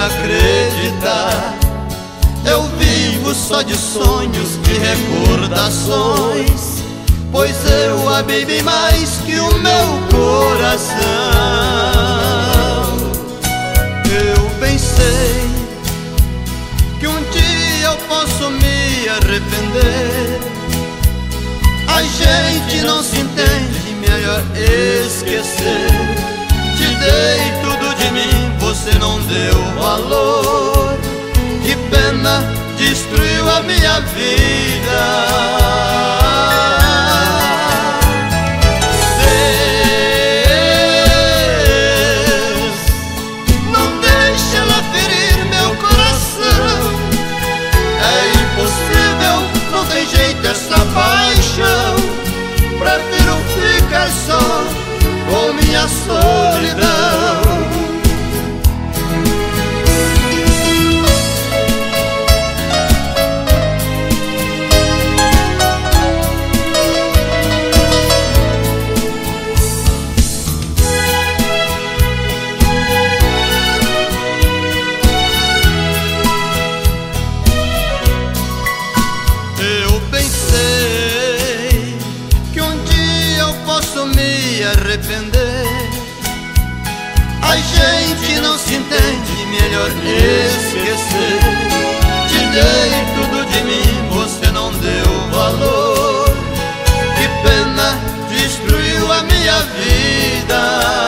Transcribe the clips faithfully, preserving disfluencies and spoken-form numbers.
acreditar. Eu vivo só de sonhos e recordações, pois eu amei bem mais que o meu coração. Eu bem sei que um dia eu posso me arrepender. A gente não se entende, melhor esquecer. Te dei tudo de mim, você não deu valor. Que pena, destruiu a minha vida. Deus, não deixe ela ferir meu coração. É impossível, não tem jeito essa paixão. Prefiro ficar só com minha solidão. Eu pensei que um dia eu posso me arrepender. A gente não se entende, melhor esquecer. Te dei tudo de mim, você não deu valor. Que pena, destruiu a minha vida.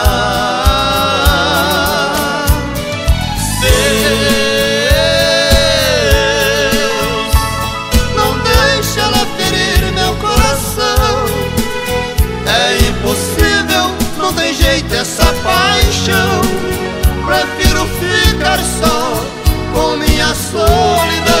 Deus, não deixa ela ferir meu coração. É impossível, não tem jeito essa paixão. Prefiro ficar só com minha solidão.